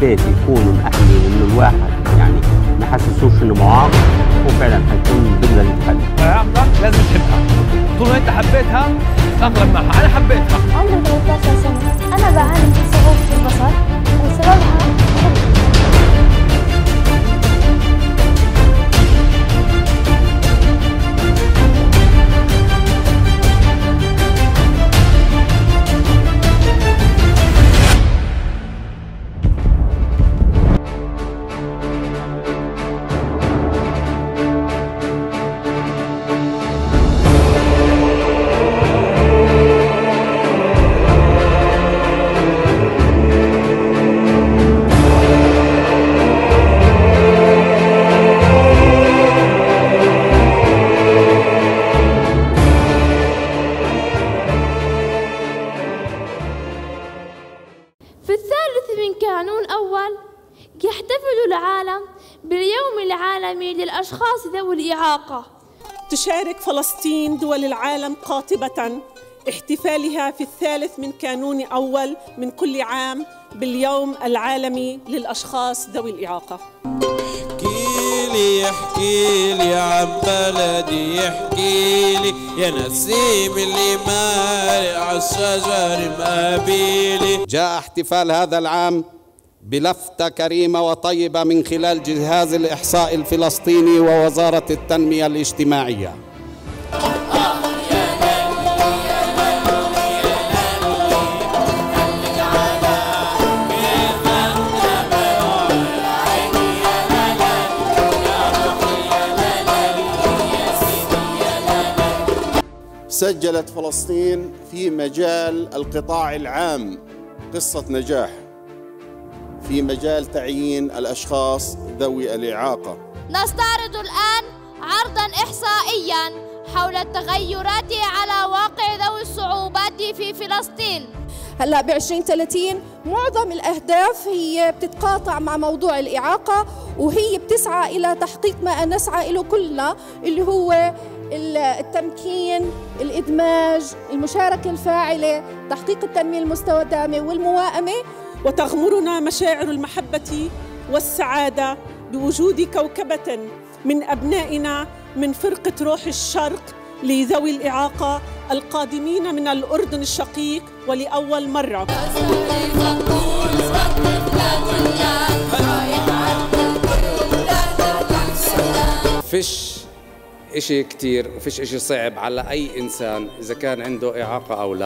حبيت يكونوا الاهلي انه الواحد يعني ما حسسوش انه معاق، هو فعلا حيكون بيقدر يتحدى. عمرك لازم تحبها، طول ما انت حبيتها تأقلم معها. انا حبيتها. عمري 13 سنة، انا بعاني من صعوبة البصر وسببها حب. في الثالث من كانون أول يحتفل العالم باليوم العالمي للأشخاص ذوي الإعاقة. تشارك فلسطين دول العالم قاطبة احتفالها في الثالث من كانون أول من كل عام باليوم العالمي للأشخاص ذوي الإعاقة. يحكيلي عن بلدي، يحكيلي يا نسيم اللي مالي عالشجر مقابيلي. جاء احتفال هذا العام بلفتة كريمة وطيبة من خلال جهاز الإحصاء الفلسطيني ووزارة التنمية الاجتماعية. سجلت فلسطين في مجال القطاع العام قصة نجاح في مجال تعيين الأشخاص ذوي الإعاقة. نستعرض الآن عرضاً إحصائياً حول التغيرات على واقع ذوي الصعوبات في فلسطين. هلا ب 2030 معظم الأهداف هي بتتقاطع مع موضوع الإعاقة، وهي بتسعى إلى تحقيق ما نسعى إليه كلنا، اللي هو التمكين، الإدماج، المشاركة الفاعلة، تحقيق التنمية المستدامة والموائمة. وتغمرنا مشاعر المحبة والسعادة بوجود كوكبة من أبنائنا من فرقة روح الشرق لذوي الإعاقة القادمين من الأردن الشقيق ولأول مرة. فيش إشي كتير وفيش إشي صعب على أي إنسان إذا كان عنده إعاقة أو لا.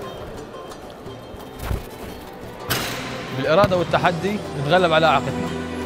بالإرادة والتحدي نتغلب على إعاقتنا.